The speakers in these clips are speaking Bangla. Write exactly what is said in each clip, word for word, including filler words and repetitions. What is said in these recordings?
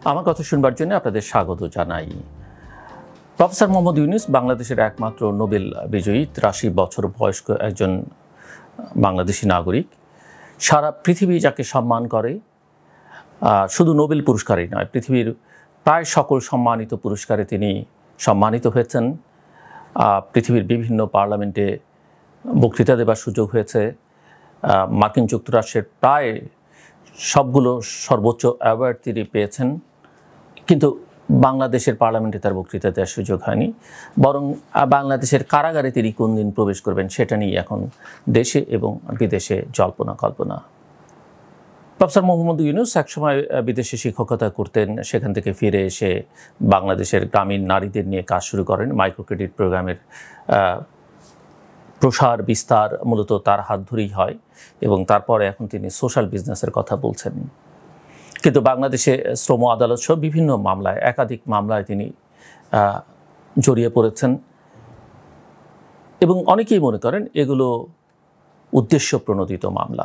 আমার কথা শুনবার জন্য আপনাদের স্বাগত জানাই। প্রফেসর মোহাম্মদ ইউনুস বাংলাদেশের একমাত্র নোবেল বিজয়ী, তিরাশি বছর বয়স্ক একজন বাংলাদেশি নাগরিক। সারা পৃথিবী যাকে সম্মান করে, শুধু নোবেল পুরস্কারই নয়, পৃথিবীর প্রায় সকল সম্মানিত পুরস্কারে তিনি সম্মানিত হয়েছেন। পৃথিবীর বিভিন্ন পার্লামেন্টে বক্তৃতা দেবার সুযোগ হয়েছে। মার্কিন যুক্তরাষ্ট্রের প্রায় সবগুলো সর্বোচ্চ অ্যাওয়ার্ড তিনি পেয়েছেন, কিন্তু বাংলাদেশের পার্লামেন্টে তার বক্তৃতা দেওয়ার সুযোগ হয়নি। বরং বাংলাদেশের কারাগারে তিনি কোন দিন প্রবেশ করবেন সেটা নিয়ে এখন দেশে এবং বিদেশে জল্পনা কল্পনা। প্রফেসর মোহাম্মদ ইউনুস একসময় বিদেশে শিক্ষকতা করতেন, সেখান থেকে ফিরে এসে বাংলাদেশের গ্রামীণ নারীদের নিয়ে কাজ শুরু করেন। মাইক্রো ক্রেডিট প্রোগ্রামের প্রসার বিস্তার মূলত তার হাত ধরেই হয় এবং তারপরে এখন তিনি সোশ্যাল বিজনেসের কথা বলছেন। কিন্তু বাংলাদেশে শ্রম আদালত সহ বিভিন্ন মামলায়, একাধিক মামলায় তিনি জড়িয়ে পড়েছেন এবং অনেকেই মনে করেন এগুলো উদ্দেশ্য প্রণোদিত মামলা।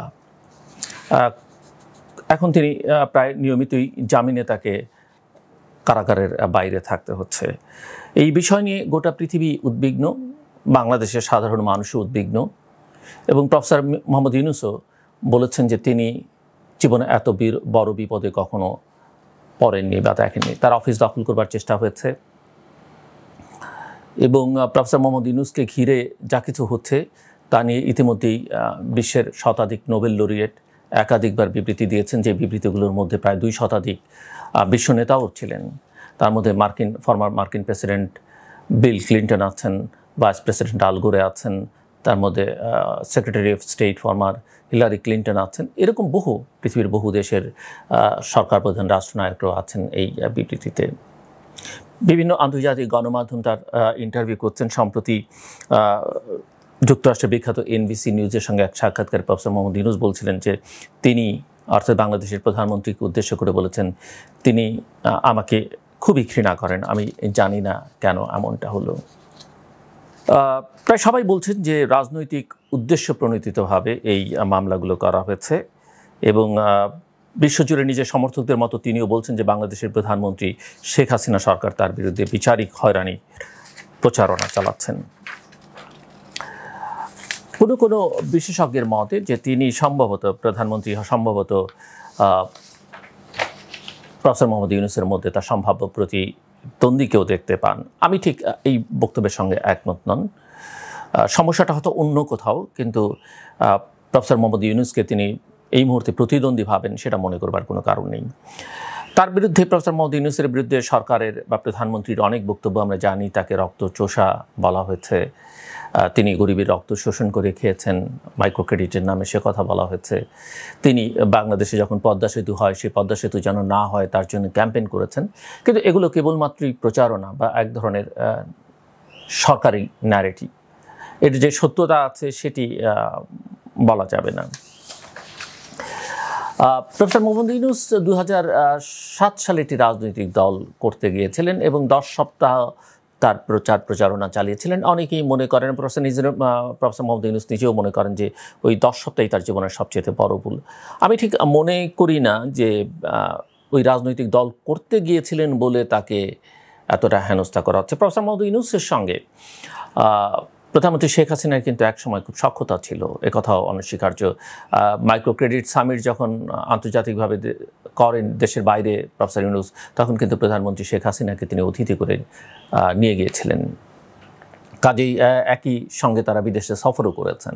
এখন তিনি প্রায় নিয়মিতই জামিনে তাকে কারাগারের বাইরে থাকতে হচ্ছে। এই বিষয় নিয়ে গোটা পৃথিবী উদ্বিগ্ন, বাংলাদেশের সাধারণ মানুষও উদ্বিগ্ন এবং প্রফেসর মোহাম্মদ ইউনুসও বলেছেন যে তিনি জীবনে এত বড় বিপদে কখনো পড়েননি বা দেখেননি। তার অফিস দখল করবার চেষ্টা হয়েছে এবং প্রফেসর মোহাম্মদ ইউনুসকে ঘিরে যা কিছু হচ্ছে তা নিয়ে ইতিমধ্যেই বিশ্বের শতাধিক নোবেল লরিয়েট একাধিকবার বিবৃতি দিয়েছেন, যে বিবৃতিগুলোর মধ্যে প্রায় দুই শতাধিক বিশ্ব নেতাও ছিলেন। তার মধ্যে মার্কিন ফর্মার মার্কিন প্রেসিডেন্ট বিল ক্লিন্টন আছেন, ভাইস প্রেসিডেন্ট আল গোরে আছেন, তার মধ্যে secretary of state former Hillary Clinton আছেন। এরকম বহু পৃথিবীর বহু দেশের সরকার প্রধান রাষ্ট্রনায়করাও আছেন এই বিবৃতিতে। বিভিন্ন আন্তর্জাতিক গণমাধ্যম তার ইন্টারভিউ করছেন। সম্প্রতি যুক্তরাষ্ট্রের বিখ্যাত এনবিসি নিউজের সঙ্গে এক সাক্ষাৎকারে প্রফেসর মোহাম্মদ ইউনুস বলছিলেন যে তিনি, অর্থাৎ বাংলাদেশের প্রধানমন্ত্রীকে উদ্দেশ্য করে বলেছেন, তিনি আমাকে খুবই ঘৃণা করেন, আমি জানি না কেন এমনটা হলো। প্রায় সবাই বলছেন যে রাজনৈতিক উদ্দেশ্য প্রণোদিতভাবে এই মামলাগুলো করা হয়েছে এবং বিশ্বজুড়ে নিজের সমর্থকদের মতো তিনিও বলছেন যে বাংলাদেশের প্রধানমন্ত্রী শেখ হাসিনা সরকার তার বিরুদ্ধে বিচারিক হয়রানি প্রচারণা চালাচ্ছেন। কোনো কোনো বিশেষজ্ঞের মতে যে তিনি সম্ভবত প্রধানমন্ত্রী সম্ভবত প্রফেসর মোহাম্মদ ইউনুসের মধ্যে তার সম্ভাব্য প্রতিদ্বন্দ্বীকেও দেখতে পান। আমি ঠিক এই বক্তব্যের সঙ্গে একমত নন। সমস্যাটা হয়তো অন্য কোথাও, কিন্তু প্রফেসর মোহাম্মদ ইউনুসকে তিনি এই মুহূর্তে প্রতিদ্বন্দ্বী ভাবেন সেটা মনে করবার কোনো কারণ নেই। তার বিরুদ্ধে, প্রফেসর মোহাম্মদ ইউনুসের বিরুদ্ধে সরকারের বা প্রধানমন্ত্রীর অনেক বক্তব্য আমরা জানি। তাকে রক্তচোষা বলা হয়েছে, তিনি গরিবের রক্ত শোষণ করে খেয়েছেন মাইক্রো ক্রেডিটের নামে, সে কথা বলা হয়েছে। তিনি বাংলাদেশে যখন পদ্মা সেতু হয়, সেই পদ্মা সেতু যেন না হয় তার জন্য ক্যাম্পেইন করেছেন। কিন্তু এগুলো কেবলমাত্রই প্রচারণা বা এক ধরনের সরকারি ন্যারেটিভ। এর যে সত্যতা আছে সেটি বলা যাবে না। প্রফেসর মোহাম্মদ ইউনুস দু হাজার সাত সালে একটি রাজনৈতিক দল করতে গিয়েছিলেন এবং দশ সপ্তাহ তার প্রচার প্রচারণা চালিয়েছিলেন। অনেকেই মনে করেন, প্রফেসর নিজের প্রফেসর মোহাম্মদ ইউনুস নিজেও মনে করেন যে ওই দশ সপ্তাহে তার জীবনের সবচেয়ে বড় ভুল। আমি ঠিক মনে করি না যে ওই রাজনৈতিক দল করতে গিয়েছিলেন বলে তাকে এতটা হেনস্থা করা হচ্ছে। প্রফেসর মোহাম্মদ ইউনুসের সঙ্গে প্রধানমন্ত্রী শেখ হাসিনার কিন্তু একসময় খুব সখ্যতা ছিল, একথাও অনস্বীকার্য। মাইক্রো ক্রেডিট সামিট যখন আন্তর্জাতিকভাবে করেন দেশের বাইরে প্রফেসর ইউনুস, তখন কিন্তু প্রধানমন্ত্রী শেখ হাসিনাকে তিনি অতিথি করে নিয়ে গিয়েছিলেন। কাজেই একই সঙ্গে তারা বিদেশে সফরও করেছেন।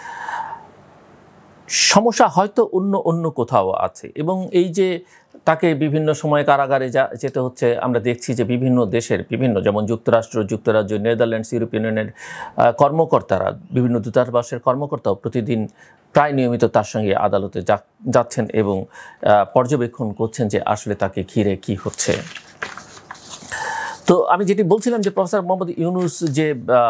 সমস্যা হয়তো অন্য অন্য কোথাও আছে এবং এই যে তাকে বিভিন্ন সময় কারাগারে যা যেতে হচ্ছে, আমরা দেখছি যে বিভিন্ন দেশের বিভিন্ন, যেমন যুক্তরাষ্ট্র, যুক্তরাজ্য, নেদারল্যান্ডস, ইউরোপিয়ান ইউনিয়নের কর্মকর্তারা, বিভিন্ন দূতাবাসের কর্মকর্তাও প্রতিদিন প্রায় নিয়মিত তার সঙ্গে আদালতে যাচ্ছেন এবং পর্যবেক্ষণ করছেন যে আসলে তাকে ঘিরে কি হচ্ছে। তো আমি যেটি বলছিলাম যে প্রফেসর মোহাম্মদ ইউনুস যে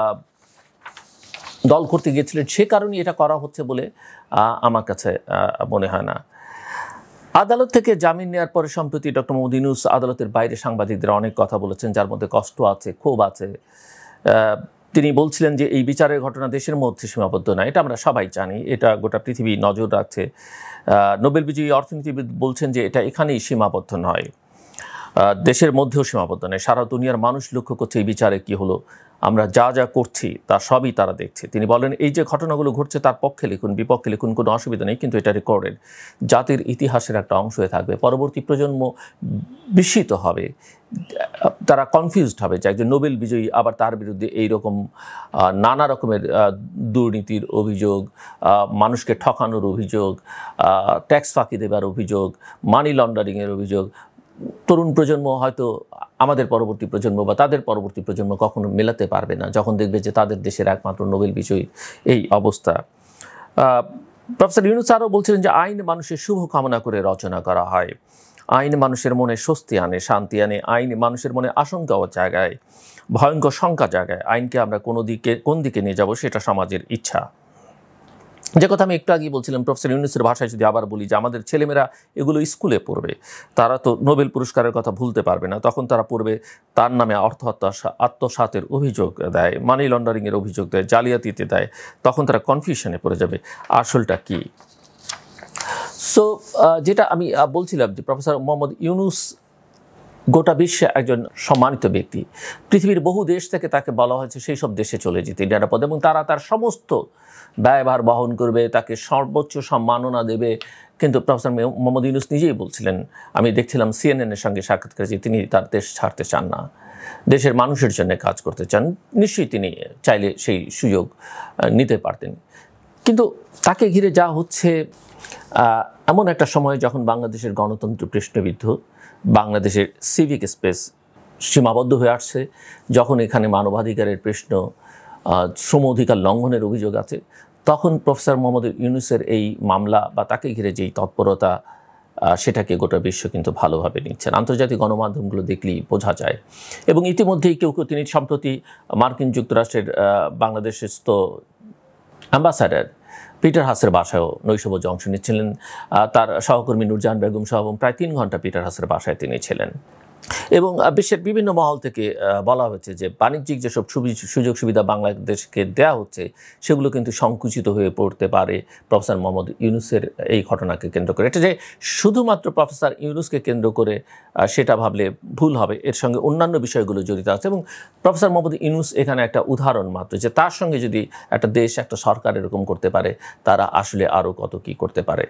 দল করতে গিয়েছিলেন সে কারণেই এটা করা হচ্ছে বলে আমার কাছে মনে হয় না। আদালত থেকে জামিন নেওয়ার পরে সম্প্রতি ডক্টর মোহাম্মদ ইউনুস আদালতের বাইরে সাংবাদিকদের অনেক কথা বলেছেন, যার মধ্যে কষ্ট আছে, ক্ষোভ আছে। তিনি বলছিলেন যে এই বিচারের ঘটনা দেশের মধ্যে সীমাবদ্ধ নয়, এটা আমরা সবাই জানি, এটা গোটা পৃথিবী নজর রাখছে। নোবেল বিজয়ী অর্থনীতিবিদ বলছেন যে এটা এখানেই সীমাবদ্ধ নয়। দেশের মধ্যেও সীমাবদ্ধ নেই, সারা দুনিয়ার মানুষ লক্ষ্য করছে এই বিচারে কি হলো, আমরা যা যা করছি তা সবই তারা দেখছে। তিনি বলেন এই যে ঘটনাগুলো ঘটছে তার পক্ষে লিখুন বিপক্ষে লিখুন কোনো অসুবিধা নেই, কিন্তু এটা রেকর্ডেড, জাতির ইতিহাসের একটা অংশ হয়ে থাকবে। পরবর্তী প্রজন্ম বিস্মিত হবে, তারা কনফিউজড হবে যে একজন নোবেল বিজয়ী আবার তার বিরুদ্ধে এইরকম নানা রকমের দুর্নীতির অভিযোগ, মানুষকে ঠকানোর অভিযোগ, ট্যাক্স ফাঁকি দেবার অভিযোগ, মানি লন্ডারিংয়ের অভিযোগ। তরুণ প্রজন্ম হয়তো আমাদের পরবর্তী প্রজন্ম বা তাদের পরবর্তী প্রজন্ম কখনো মেলাতে পারবে না যখন দেখবে যে তাদের দেশের একমাত্র নোবেল বিজয়ী এই অবস্থা। প্রফেসর ইউনুস আরও বলছিলেন যে আইন মানুষের শুভ কামনা করে রচনা করা হয়, আইন মানুষের মনে স্বস্তি আনে, শান্তি আনে, আইন মানুষের মনে আশঙ্কা ও জায়গায়, ভয়ঙ্কর শঙ্কা জায়গায়। আইনকে আমরা কোনো দিকে কোন দিকে নিয়ে যাব সেটা সমাজের ইচ্ছা। যে কথা আমি একটু আগেই বলছিলাম, প্রফেসর ইউনুসের ভাষায় যদি আবার বলি যে আমাদের ছেলেমেয়েরা এগুলো স্কুলে পড়বে, তারা তো নোবেল পুরস্কারের কথা ভুলতে পারবে না, তখন তারা পড়বে তার নামে অর্থ আত্মসাতের অভিযোগ দেয়, মানি লন্ডারিংয়ের অভিযোগ দেয়, জালিয়াতিতে দেয়, তখন তারা কনফিউশনে পড়ে যাবে আসলটা কি। সো যেটা আমি বলছিলাম যে প্রফেসর মোহাম্মদ ইউনুস গোটা বিশ্বে একজন সম্মানিত ব্যক্তি, পৃথিবীর বহু দেশ থেকে তাকে বলা হয়েছে সেই সব দেশে চলে যেতে নিরাপদ, এবং তারা তার সমস্ত ব্যয়ভার বহন করবে, তাকে সর্বোচ্চ সম্মাননা দেবে। কিন্তু প্রফেসর মোহাম্মদ ইউনুস নিজেই বলছিলেন, আমি দেখছিলাম সিএনএনের সঙ্গে সাক্ষাৎকার, যে তিনি তার দেশ ছাড়তে চান না, দেশের মানুষের জন্য কাজ করতে চান। নিশ্চয়ই তিনি চাইলে সেই সুযোগ নিতে পারতেন, কিন্তু তাকে ঘিরে যা হচ্ছে এমন একটা সময় যখন বাংলাদেশের গণতন্ত্র প্রশ্নবিদ্ধ, বাংলাদেশের সিভিক স্পেস সীমাবদ্ধ হয়ে আসছে, যখন এখানে মানবাধিকারের প্রশ্ন, শ্রম অধিকার লঙ্ঘনের অভিযোগ আছে, তখন প্রফেসর মোহাম্মদ ইউনুসের এই মামলা বা তাকে ঘিরে যেই তৎপরতা, সেটাকে গোটা বিশ্ব কিন্তু ভালোভাবে নিচ্ছেন। আন্তর্জাতিক গণমাধ্যমগুলো দেখলেই বোঝা যায়। এবং ইতিমধ্যেই কেউ কেউ তিনি সম্প্রতি মার্কিন যুক্তরাষ্ট্রের বাংলাদেশস্থ অ্যাম্বাসাডার পিটার হাসের বাসায়ও নৈশভোজে অংশ নিচ্ছিলেন, তার সহকর্মী নুরজাহান বেগম সহ, এবং প্রায় তিন ঘন্টা পিটার হাসের বাসায় তিনি ছিলেন। এবং বিশ্বের বিভিন্ন মহল থেকে বলা হচ্ছে যে বাণিজ্যিক যেসব সুযোগ সুবিধা বাংলাদেশকে দেওয়া হচ্ছে সেগুলো কিন্তু সংকুচিত হয়ে পড়তে পারে প্রফেসর মোহাম্মদ ইউনুসের এই ঘটনাকে কেন্দ্র করে। এটা যে শুধুমাত্র প্রফেসর ইউনুসকে কেন্দ্র করে সেটা ভাবলে ভুল হবে, এর সঙ্গে অন্যান্য বিষয়গুলো জড়িত আছে। এবং প্রফেসর মোহাম্মদ ইউনুস এখানে একটা উদাহরণ মাত্র, যে তার সঙ্গে যদি একটা দেশ, একটা সরকার এরকম করতে পারে, তারা আসলে আরও কত কী করতে পারে।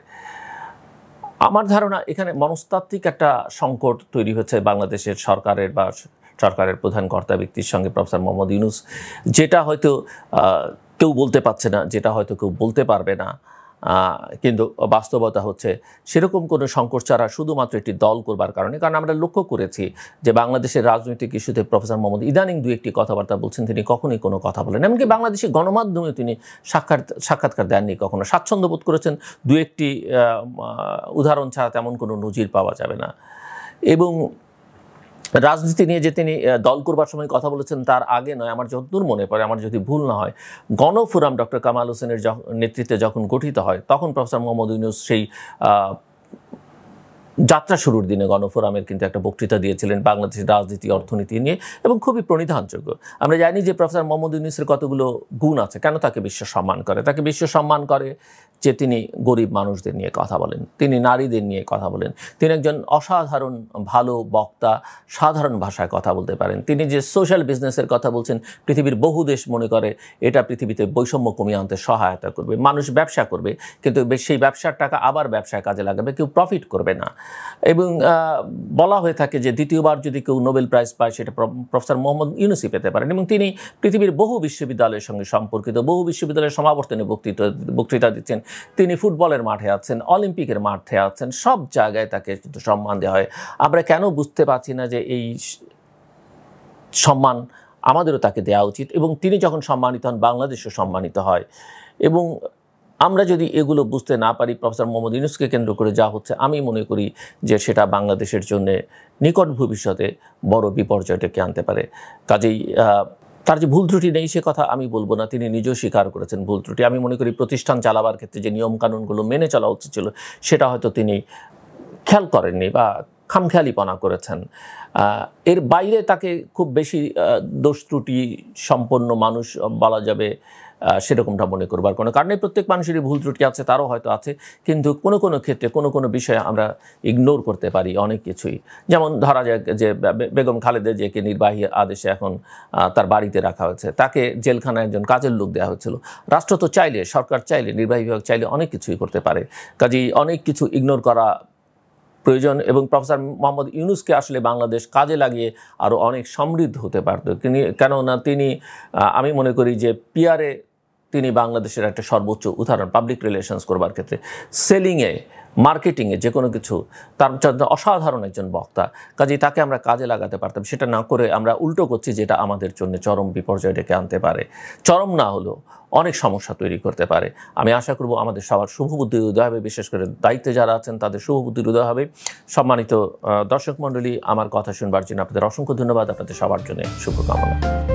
আমার ধারণা এখানে মনস্তাত্ত্বিক একটা সংকট তৈরি হচ্ছে বাংলাদেশের সরকারের বা সরকারের প্রধান কর্তা ব্যক্তির সঙ্গে প্রফেসর মোহাম্মদ ইউনুস, যেটা হয়তো কেউ বলতে পারছে না, যেটা হয়তো কেউ বলতে পারবে না, কিন্তু বাস্তবতা হচ্ছে সেরকম কোনো সংকট ছাড়া শুধুমাত্র একটি দল করবার কারণে। কারণ আমরা লক্ষ্য করেছি যে বাংলাদেশের রাজনৈতিক ইস্যুতে প্রফেসর মোহাম্মদ ইদানিং দু একটি কথাবার্তা বলছেন, তিনি কখনোই কোনো কথা বলেন, এমনকি বাংলাদেশের গণমাধ্যমে তিনি সাক্ষাৎ সাক্ষাৎকার দেননি কখনো। স্বাচ্ছন্দ্য বোধ করেছেন, দু একটি উদাহরণ ছাড়া তেমন কোনো নজির পাওয়া যাবে না। এবং রাজনীতি নিয়ে যে তিনি দল করবার সময় কথা বলেছেন তার আগে নয়, আমার যতদূর মনে পড়ে, আমার যদি ভুল না হয়, গণফোরাম ডক্টর কামাল হোসেনের নেতৃত্বে যখন গঠিত হয়, তখন প্রফেসর মোহাম্মদ ইউনুস সেই যাত্রা শুরুর দিনে গণফোরামের কিন্তু একটা বক্তৃতা দিয়েছিলেন বাংলাদেশের রাজনীতি অর্থনীতি নিয়ে, এবং খুবই প্রণিধানযোগ্য। আমরা জানি যে প্রফেসর মোহাম্মদ ইউনুসের কতগুলো গুণ আছে, কেন তাকে বিশ্ব সম্মান করে। তাকে বিশ্ব সম্মান করে যে তিনি গরিব মানুষদের নিয়ে কথা বলেন, তিনি নারীদের নিয়ে কথা বলেন, তিনি একজন অসাধারণ ভালো বক্তা, সাধারণ ভাষায় কথা বলতে পারেন। তিনি যে সোশ্যাল বিজনেসের কথা বলছেন, পৃথিবীর বহু দেশ মনে করে এটা পৃথিবীতে বৈষম্য কমিয়ে আনতে সহায়তা করবে। মানুষ ব্যবসা করবে, কিন্তু সেই ব্যবসার টাকা আবার ব্যবসায় কাজে লাগাবে, কেউ প্রফিট করবে না। এবং বলা হয়ে থাকে যে দ্বিতীয়বার যদি কেউ নোবেল প্রাইজ পায় সেটা প্রফেসর মোহাম্মদ ইউনুসই পেতে পারেন। এবং তিনি পৃথিবীর বহু বিশ্ববিদ্যালয়ের সঙ্গে সম্পর্কিত, বহু বিশ্ববিদ্যালয়ের সমাবর্তনে বক্তৃতা বক্তৃতা দিচ্ছেন, তিনি ফুটবলের মাঠে আছেন, অলিম্পিকের মাঠে আছেন, সব জায়গায় তাকে কিন্তু সম্মান দেওয়া হয়। আমরা কেন বুঝতে পারছি না যে এই সম্মান আমাদেরও তাকে দেওয়া উচিত, এবং তিনি যখন সম্মানিত হন বাংলাদেশও সম্মানিত হয়। এবং আমরা যদি এগুলো বুঝতে না পারি, প্রফেসর মোহাম্মদ ইউনুসকে কেন্দ্র করে যা হচ্ছে, আমি মনে করি যে সেটা বাংলাদেশের জন্য নিকট ভবিষ্যতে বড় বিপর্যয় ডেকে আনতে পারে। কাজেই তার যে ভুল ত্রুটি নেই সে কথা আমি বলবো না, তিনি নিজেও স্বীকার করেছেন ভুল ত্রুটি। আমি মনে করি প্রতিষ্ঠান চালাবার ক্ষেত্রে যে নিয়মকানুনগুলো মেনে চলা উচিত ছিল সেটা হয়তো তিনি খেয়াল করেননি বা খামখেয়ালিপনা করেছেন। এর বাইরে তাকে খুব বেশি দোষ ত্রুটি সম্পন্ন মানুষ বলা যাবে সেরকমটা মনে করবার কোনো কারণে প্রত্যেক মানুষেরই ভুল ত্রুটি আছে, তারও হয়তো আছে, কিন্তু কোনো কোনো ক্ষেত্রে কোনো কোনো বিষয়ে আমরা ইগনোর করতে পারি অনেক কিছুই। যেমন ধরা যাক যে বেগম খালেদা জিয়াকে নির্বাহী আদেশে এখন তার বাড়িতে রাখা হয়েছে, তাকে জেলখানায় একজন কাজের লোক দেওয়া হয়েছিল। রাষ্ট্র তো চাইলে, সরকার চাইলে, নির্বাহী বিভাগ চাইলে অনেক কিছুই করতে পারে, কাজেই অনেক কিছু ইগনোর করা প্রয়োজন। এবং প্রফেসর মোহাম্মদ ইউনুসকে আসলে বাংলাদেশ কাজে লাগিয়ে আরও অনেক সমৃদ্ধ হতে পারত, তিনি কেননা তিনি আমি মনে করি যে পিআরে তিনি বাংলাদেশের একটা সর্বোচ্চ উদাহরণ, পাবলিক রিলেশনস করবার ক্ষেত্রে, সেলিংয়ে, মার্কেটিংয়ে, যে কোনো কিছু তার অসাধারণ একজন বক্তা, কাজেই তাকে আমরা কাজে লাগাতে পারতাম। সেটা না করে আমরা উল্টো করছি, যেটা আমাদের জন্য চরম বিপর্যয় ডেকে আনতে পারে, চরম না হলেও অনেক সমস্যা তৈরি করতে পারে। আমি আশা করব আমাদের সবার শুভবুদ্ধির উদয় হবে, বিশেষ করে দায়িত্বে যারা আছেন তাদের শুভবুদ্ধির উদয় হবে। সম্মানিত দর্শক মণ্ডলী, আমার কথা শুনবার জন্য আপনাদের অসংখ্য ধন্যবাদ, আপনাদের সবার জন্য শুভকামনা।